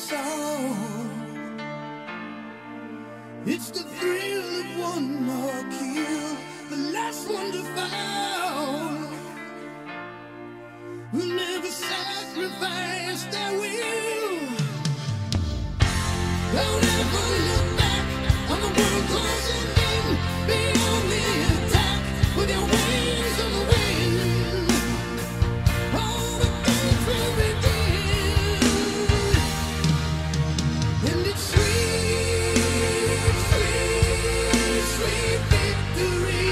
song. It's the thrill of one more kill, the last one to fall. We'll never sacrifice their will. Don't ever look back on the world closing in. Be on the attack with your wings on the wind. All the things will begin. And it's sweet, sweet, sweet victory.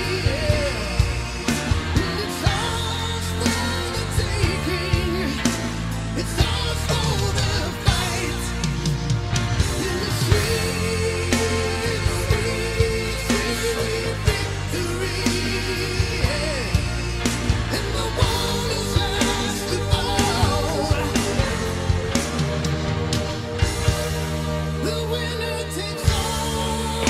Yeah. And it's ours for the taking. It's ours for the fight. And it's sweet, sweet, sweet victory. Yeah. And the one who's last to fall. The winner takes all.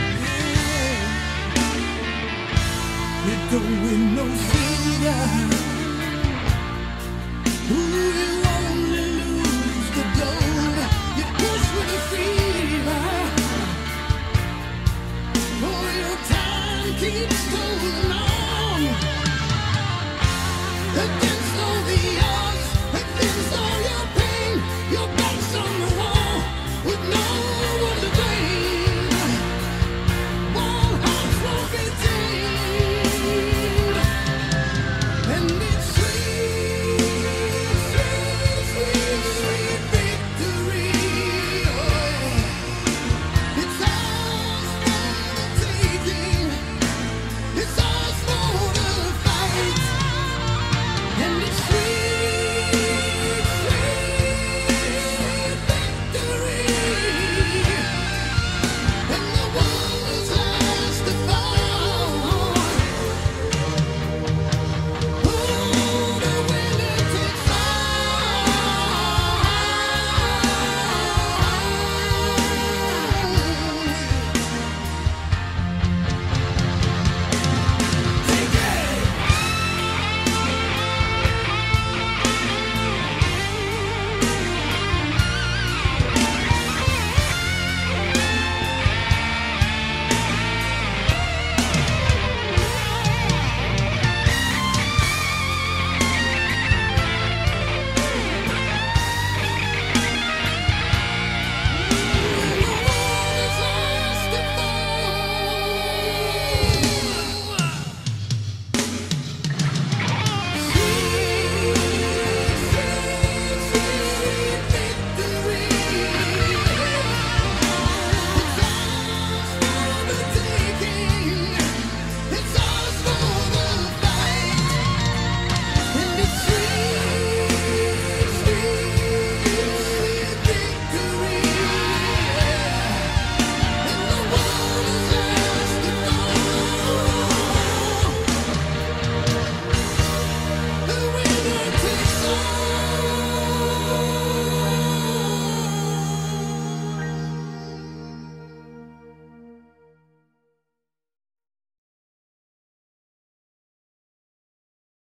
Yeah. It don't win no silver.